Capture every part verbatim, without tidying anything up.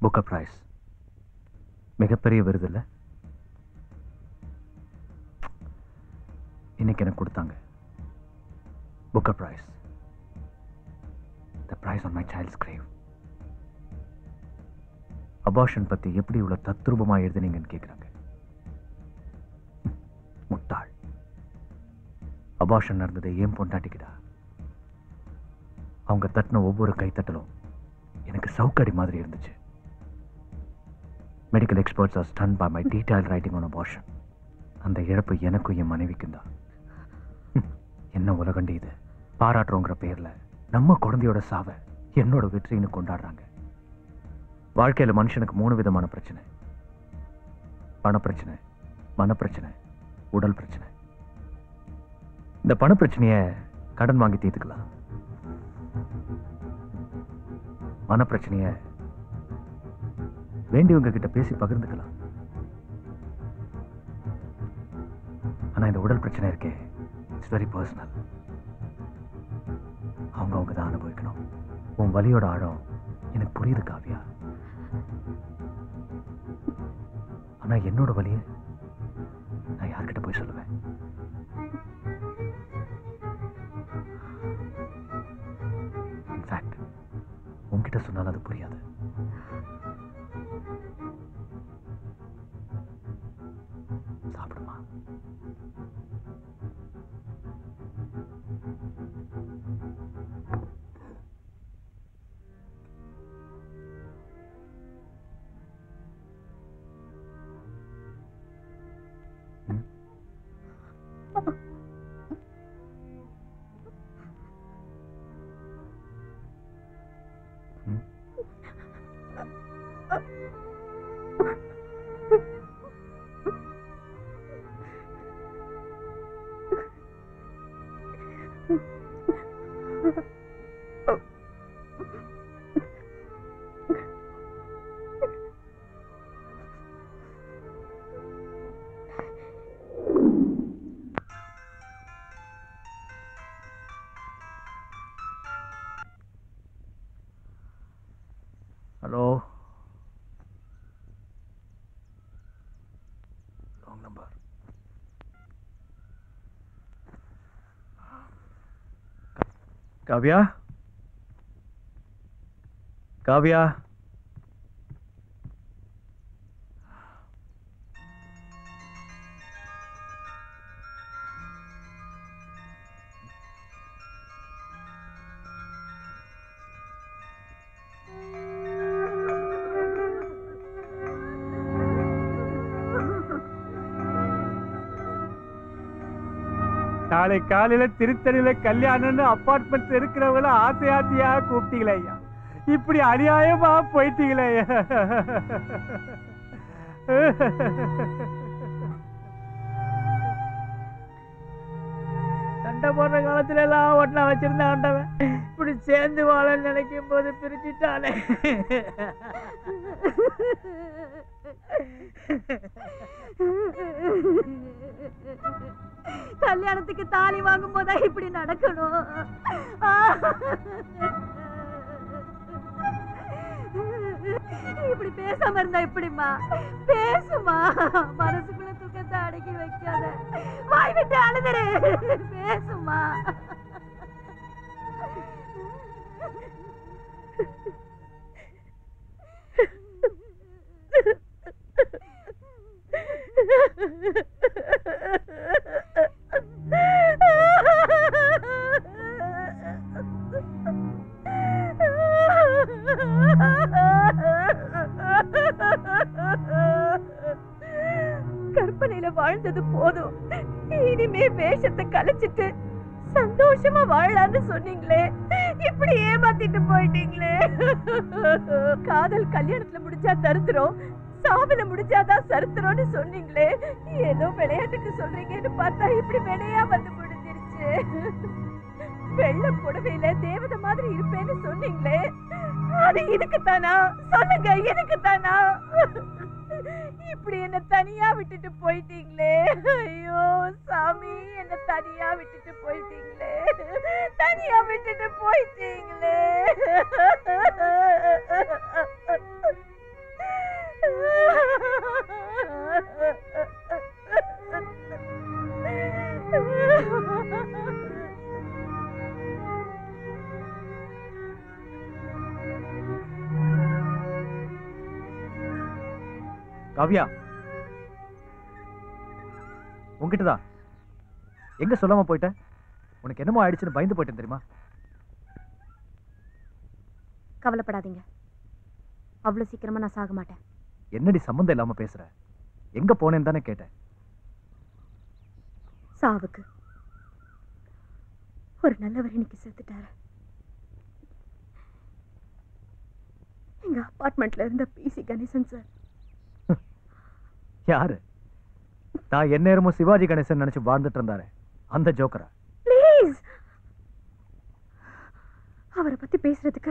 Booker price மிகப்பெரிய விருது இல்லை? இன்னைக்கு எனக்கு கொடுத்தாங்க Booker prize. The prize on my child's grave. Abortion பத்தி எப்படி இவ்வளவு தத்ரூபமா எழுதுனீங்கன்னு கேட்கிறாங்க. முட்டாள். அபார்ஷன் நடந்தது ஏன் பொண்டாட்டிக்கிட்டா. அவங்க தட்டின ஒவ்வொரு கைத்தட்டலும் எனக்கு சவுக்கடி மாதிரி இருந்துச்சு. Medical experts are stun by my detail writing on abortion. அந்த இழப்பு எனக்கும் என் மனைவிக்கும் தான். என்ன உலகண்டி இது. பாராட்டுறோங்கிற பேர்ல நம்ம குழந்தையோட சாவை என்னோட வெற்றின்னு கொண்டாடுறாங்க. வாழ்க்கையில மனுஷனுக்கு மூணு விதமான பிரச்சனை. பண பிரச்சனை, மன பிரச்சனை, உடல் பிரச்சனை. இந்த பண பிரச்சனைய கடன் வாங்கி தீர்த்துக்கலாம். மன பிரச்சனைய வேண்டியவங்க கிட்ட பேசி பகிர்ந்துக்கலாம். ஆனா இந்த உடல் பிரச்சனை இருக்கே, இட்ஸ் வெரி பர்சனல். அவங்க அவங்க தான் அனுபவிக்கணும். உன் வலியோட ஆழம் எனக்கு புரியுது காவியா. ஆனா என்னோட வலியை நான் யார்கிட்ட போய் சொல்லுவேன்? இன்ஃபேக்ட் உன்கிட்ட சொன்னாலும் அது புரியாது. சாப்பிடுமா? Hello, wrong number. Kavya, Kavya, நாளை காலையில திருத்தணியில கல்யாணம்னு அப்பார்ட்மெண்ட் இருக்கிறவங்கள ஆசை ஆசையா கூப்பிட்டீங்களே ஐயா. இப்படி அநியாயமா போயிட்டீங்களே ஐயா. சண்டை போடுற காலத்துல எல்லாம் ஒட்டா வச்சிருந்த ஆண்டவன் இப்படி சேர்ந்து வாழ நினைக்கும் போது பிரிச்சுட்டானே. கல்யாணத்துக்கு தாலி வாங்கும் போதா இப்படி நடக்கணும்? இப்படி பேசாம இருந்தா எப்படிமா? பேசுமா, மனசுக்குள்ள துக்கத்தை அடக்கி வைக்காத, வாய் விட்டு அழுதுரு, பேசுமா. கற்பனையில வாழ்ந்தது போதும், இனிமே வேஷத்தை கலைச்சிட்டு சந்தோஷமா வாழலான்னு சொன்னீங்களே, இப்படி ஏமாத்திட்டு போயிட்டீங்களே. காதல் கல்யாணத்துல முடிஞ்சா தருத்திரம், சாவில முடிஞ்சாதான் சரித்திரம்னு சொன்னீங்களே. ஏதோ விளையாட்டுக்கு சொல்றீங்கன்னு பார்த்தா இப்படி வினையா வந்து முடிஞ்சிருச்சு. வெள்ளை புடவையில தேவதை மாதிரி இருப்பேன்னு சொன்னீங்களே, அது இதுக்குத்தானா? சொல்லுங்க, இதுக்குத்தானா? இப்படி என்ன தனியா விட்டுட்டு போயிட்டீங்களே. ஐயோ சாமி, என்ன தனியா விட்டுட்டு போயிட்டீங்களே, தனியா விட்டுட்டு போயிட்டீங்களே. காவ்யா, உங்ககிட்டதான். எங்க சொல்லாம போயிட்ட? உனக்கு என்னமோ ஆயிடுச்சுன்னு பயந்து போயிட்டேன் தெரியுமா? கவலைப்படாதீங்க, அவ்வளவு சீக்கிரமா நான் சாக மாட்டேன். என்னடி சம்பந்தம் இல்லாம பேசுற? எங்க போனேன்னு தானே கேட்டேன். சாவுக்கு ஒரு நல்லவர் இன்னைக்கு செத்துட்டாரு. எங்க அபார்ட்மெண்ட்ல இருந்த பிசி கணேசன் சார். யாரு? நான் எந்நேரமும் சிவாஜி கணேசன் நினைச்சு வாழ்ந்துட்டு இருந்தாரு, அந்த ஜோக்கரா? ப்ளீஸ், அவரை பத்தி பேசுறதுக்கு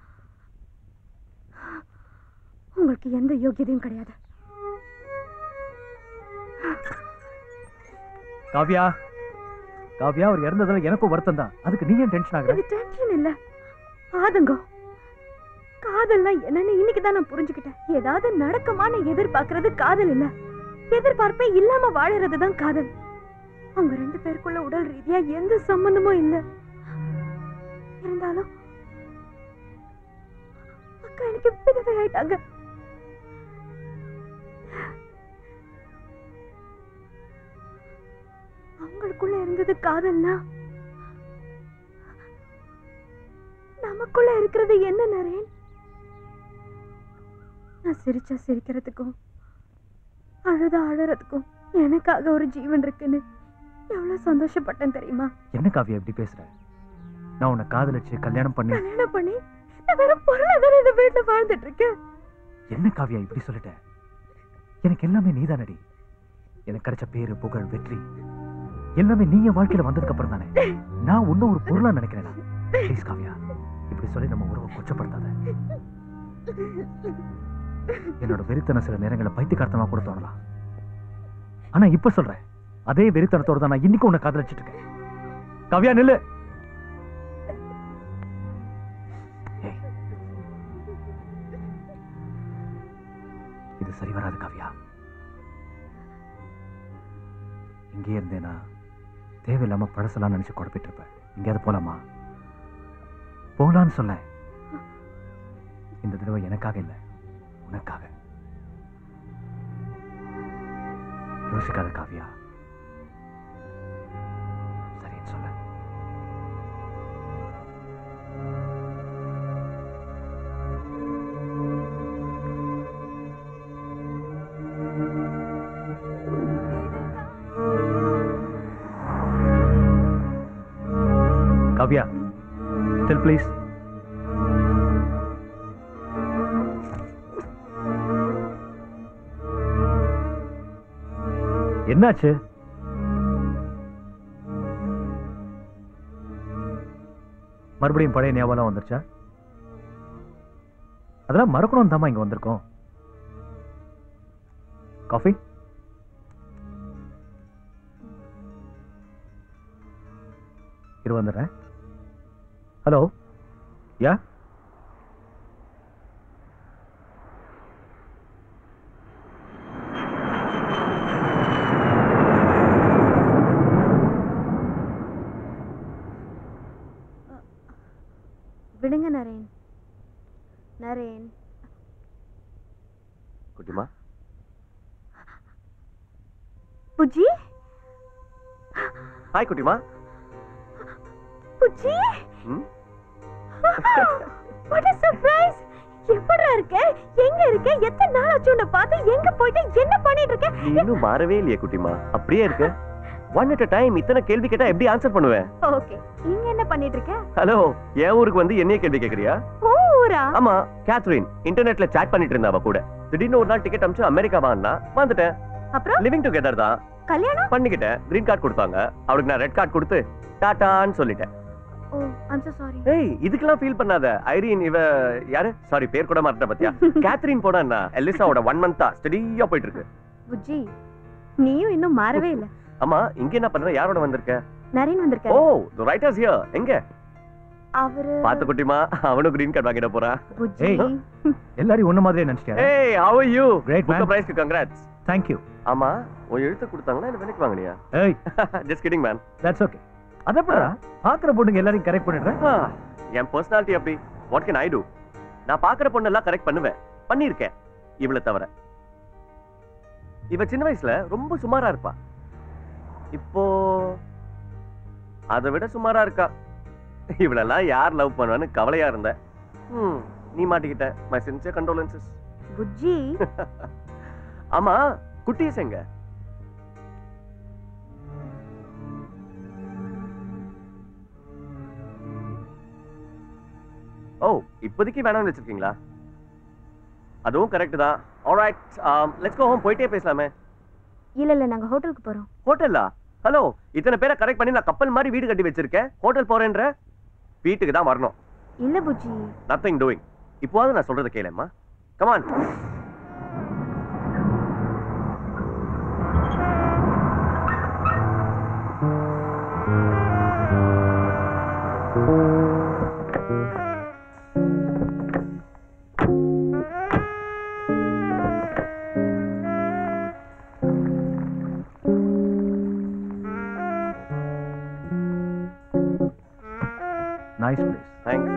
உங்களுக்கு எந்த யோகியதையும் கிடையாது. காவ்யா, காவ்யா, அவர் இறந்ததுல எனக்கும் வருத்தம் தான். அதுக்கு நீ ஏன் டென்ஷன் ஆகுற? இது டென்ஷன் இல்ல, ஆதங்கம். காதல்னா என்னன்னு இன்னைக்கு தான் நான் புரிஞ்சுக்கிட்டேன். ஏதாவது நடக்குமான்னு எதிர்பார்க்கறது காதல் இல்ல, எதிர்பார்ப்பே இல்லாம வாழறது தான் காதல். அவங்க ரெண்டு பேருக்குள்ள உடல் ரீதியா எந்த சம்பந்தமும் இல்ல. இருந்தாலும் அக்கா எனக்கு விதவை ஆயிட்டாங்க. அவங்களுக்குள்ள இருந்தது காதல்னா நமக்குள்ள இருக்கிறது என்ன நரேன்? நான் சிரிச்சா சிரிக்கிறதுக்கும் அழுதா அழுறதுக்கும் எனக்காக ஒரு ஜீவன் இருக்குன்னு எவ்வளவு சந்தோஷப்பட்டேன் தெரியுமா? என்ன காவ்யா இப்படி பேசுற? நான் உன்னை காதலிச்சு கல்யாணம் பண்ணி கல்யாணம் பண்ணி நான் வெறும் பொருளாதார இந்த வீட்டுல வாழ்ந்துட்டு இருக்கேன். என்ன காவ்யா இப்படி சொல்லிட்ட? எனக்கு எல்லாமே நீதானடி. எனக்கு கிடைச்ச பேரு, புகழ், வெற்றி எல்லாமே நீ என் வாழ்க்கையில வந்ததுக்கு அப்புறம் தானே. நான் உன்ன ஒரு பொருளா நினைக்கிறேன். ப்ளீஸ் காவ்யா, இப்படி சொல்லி நம்ம உறவை கொச்சப்படுத்தாத. என்னோட வெறித்தனம் சில நேரங்களை பைத்தியக்காரத்தமா கூட தோணலாம். ஆனா இப்ப சொல்றேன், அதே வெறித்தனத்தோட தான் நான் இன்னைக்கு உன்னை காதலிச்சிட்டு இருக்கேன். காவ்யா நில்லு. இது சரி வராது காவ்யா. இங்கே இருந்தேனா தேவையில்லாம பழசெல்லாம் நினைச்சு குழப்பிட்டு இருப்பேன். எங்கேயாவது போலாமா? போலான்னு சொல்ல. இந்த தடவை எனக்காக இல்ல, உனக்காக. யோசிக்காத காவ்யா, சரின்னு சொல்ல. Kavya, still please. என்னாச்சு? மறுபடியும் பழைய ஞாபகம் வந்துருச்சா? அதெல்லாம் மறக்கணும் தாமா இங்க வந்திருக்கோம். காஃபி? இரு வந்துடுறேன். Hello, yeah? விடுங்க நரேன். நரேன். குட்டிமா. புஜி. ஹாய் குட்டிமா. புஜி. ம். What a surprise. எப்படிடா இருக்க? எங்க இருக்க? எத்தனை நாள் ஆச்சு உன்னை பார்த்து? எங்க போயிட்டு என்ன பண்ணிட்டு இருக்க? நீ இன்னும் மாறவே இல்லையே குட்டிமா, அப்படியே இருக்க. ஒன் அட் a டைம் இத்தனை கேள்வி கேட்டா எப்படி ஆன்சர் பண்ணுவேன்? ஓகே, இங்க என்ன பண்ணிட்டு இருக்க? ஹலோ, என் ஊருக்கு வந்து என்னைய கேள்வி கேக்குறியா? ஓ ஊரா? ஆமா, கேத்ரின் இன்டர்நெட்ல சாட் பண்ணிட்டு இருந்தா அவ கூட. திடீர்னு ஒரு நாள் டிக்கெட் அனுப்பிச்சு அமெரிக்கா வான்னா வந்துட்டேன். அப்புறம் லிவிங் டுகெதர் தான். கல்யாணம் பண்ணிக்கிட்டேன். கிரீன் கார்டு கொடுத்தாங்க. அவளுக்கு நான் ரெட் கார்டு கொடுத்து டாடான்னு சொல்லிட்டேன். ஓ, ஐம் சோ சாரி. ஏய், இதுக்கெல்லாம் ஃபீல் பண்ணாத. ஐரின் இவ யாரு? சாரி, பேர் கூட மறந்துட்ட பாத்தியா? கேத்ரின் போனா என்ன, எலிசாவோட ஒன் மந்தா ஸ்டடியா போயிட்டு இருக்கு. புஜி, நீயும் இன்னும் மாறவே இல்ல. ஆமா, இங்க என்ன பண்ற? யாரோட வந்திருக்க? நரேன் வந்திருக்காரு. ஓ, தி ரைட்டர்ஸ் ஹியர். எங்க? அவரு பாத்து குட்டிமா அவனும் கிரீன் கார்டு வாங்கிட போறா. புஜ்ஜி ஏய். எல்லாரும் ஒண்ணு மாதிரியே நினைச்சிட்டியா? ஏய் how are you? Great, book man. prize க்கு congrats. Thank you. ஆமா உன் எழுத்து கொடுத்தாங்களா இல்ல விலைக்கு வாங்குனியா? ஏய், just kidding man. that's okay. அதப்பறா பாக்குற பொண்ணுங்க எல்லாரையும் கரெக்ட் பண்ணிடுறேன். ஆ, என் பர்சனாலிட்டி அப்படி. what can I do? நான் பாக்குற பொண்ணெல்லாம் கரெக்ட் பண்ணுவேன். பண்ணிருக்கேன். இவளை தவிர. இவ சின்ன வயசுல ரொம்ப சுமாரா இருப்பா. இப்போ அதை விட சுமாரா இருக்கா. இவளெல்லாம் யார் லவ் பண்ணுவான்னு கவலையா இருந்த. ம், நீ மாட்டிக்கிட்ட. my sincere condolences. புஜ்ஜி ஆமா குட்டீஸ் எங்க? ஓ இப்போதைக்கு வேணாம்னு வச்சிருக்கீங்களா? அதுவும் கரெக்ட் தான். Alright, let's go home. போயிட்டே பேசலாமே. இல்ல இல்ல நாங்க ஹோட்டலுக்கு போறோம். ஹோட்டலா? ஹலோ, இத்தனை பேரை கரெக்ட் பண்ணி நான் கப்பல் மாதிரி வீடு கட்டி வச்சிருக்கேன். ஹோட்டல் போறேன்ற? வீட்டுக்கு தான் வரணும். இல்ல புஜ்ஜி. Nothing doing. இப்போவாது நான் சொல்றதை கேளேம்மா. Come on. Nice place. Thanks.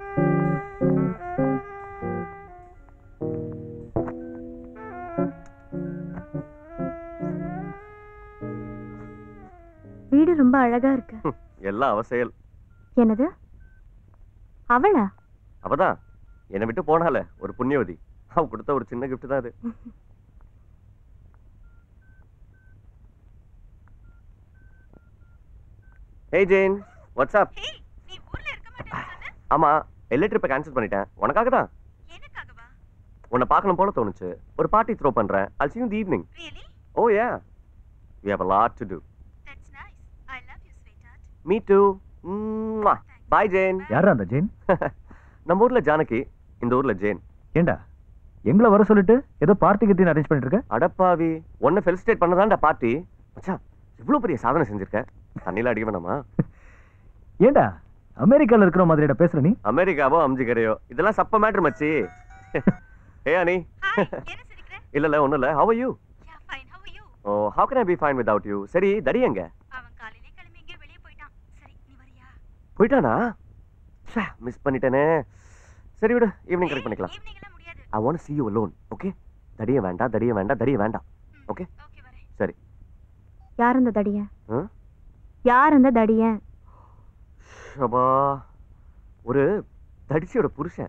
வீடு ரொம்ப அழகா இருக்கு. எல்லாம் அவ செயல். என்னது? அவளா? அவதான் என்னை விட்டு போனால ஒரு புண்ணியவதி. அவ கொடுத்த ஒரு சின்ன gift தான் அது. Hey Jane, what's up? ஹே, நீ ஊர்ல இருக்க மாட்டேன்னு சொன்ன? ஆமா, எல்லை ட்ரிப்பை கேன்சல் பண்ணிட்டேன். உனக்காக தான். எனக்காகவா? உன்னை பார்க்கணும் போல தோணுச்சு. ஒரு பார்ட்டி த்ரோ பண்றேன். I'll see you in the evening. Really? Oh yeah. We have a lot to do. That's nice. I love you, sweetheart. Me too. Mwah. Bye Jane. யாரா அந்த ஜெயின்? நம்ம ஊர்ல ஜானகி, இந்த ஊர்ல ஜேன். ஏண்டா எங்களை வர சொல்லிட்டு ஏதோ பார்ட்டி கிட்டி அரேஞ்ச் பண்ணிட்டு இருக்க? அடப்பாவி, உன்னை ஃபெலிசிட்டேட் பண்ணதான்டா பார்ட்டி. மச்சான், இவ்வளவு பெரிய சாதனை செஞ்சிருக்க. தண்ணில அடிக்க வேணாமா? ஏண்டா அமெரிக்கால இருக்கிற மாதிரிடா பேசுற நீ? அமெரிக்காவோ அம்ஜிகரையோ இதெல்லாம் சப்ப மேட்டர் மச்சி. ஏ அனி. Hi, என்ன சிரிக்கிற? இல்ல இல்ல ஒண்ணும் இல்ல. How are you? Yeah, fine. How are you? Oh, how can I be fine without you? சரி, தடி எங்க? அவன் காலையிலே கிளம்பி எங்கேயோ வெளியே போயிட்டான். சரி, நீ வரியா? போயிட்டானா? ச்சே, மிஸ் பண்ணிட்டேனே. சரி விடு, ஈவினிங் கரெக்ட் பண்ணிக்கலாம். ஈவினிங் எல்லாம் முடியாது. I want to see you alone, okay? தடிய வேண்டாம், தடிய வேண்டாம், தடிய வேண்டாம். ஓகே? ஓகே, வரேன். சரி. யார் அந்த தடியன்? ம்? யார் அந்த தடியன்? ஷபா, ஒரு தடிச்சியோட புருஷன்.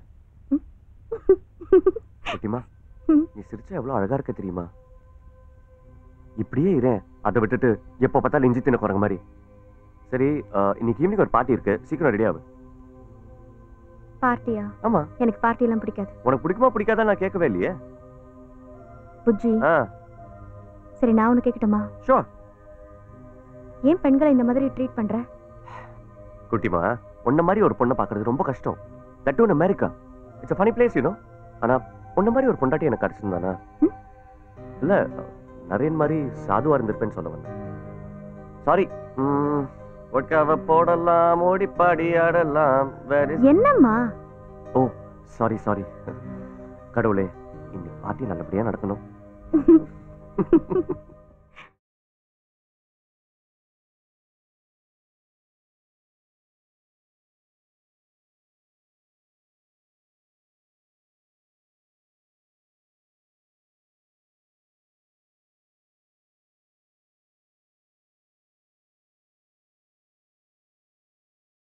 குட்டிமா, நீ சிரிச்சா எவ்வளவு அழகா இருக்க தெரியுமா? இப்படியே இரு, அதை விட்டுட்டு எப்போ பார்த்தாலும் இஞ்சி தின்ன குரங்க மாதிரி. சரி, இன்னைக்கு ஈவினிங் ஒரு பார்ட்டி இருக்கு, சீக்கிரம் ரெடி ஆகு. பார்ட்டியா? ஆமா. எனக்கு பார்ட்டி எல்லாம் பிடிக்காது. உனக்கு பிடிக்குமா பிடிக்காதா நான் கேட்கவே இல்லையே. புஜ்ஜி, ஆ, சரி நான் உனக்கு கேட்கட்டுமா? ஷூர். ஏன் பெண்களை இந்த மாதிரி ட்ரீட் பண்ற? குட்டிமா, உன்ன மாதிரி ஒரு பொண்ணை பார்க்கிறது ரொம்ப கஷ்டம். That to America. It's a funny place, you know. ஆனா உன்ன மாதிரி ஒரு பொண்டாட்டி எனக்கு கிடைச்சிருந்தானா? இல்ல, நரேன் மாதிரி சாதுவா இருந்திருப்பேன்னு சொல்ல வந்தேன். சாரி. ஒட்காவ போடலாம், ஓடி பாடி ஆடலாம். என்னம்மா? Oh sorry sorry. கடவுளே, இந்த பார்ட்டி நல்லபடியா நடக்கணும்.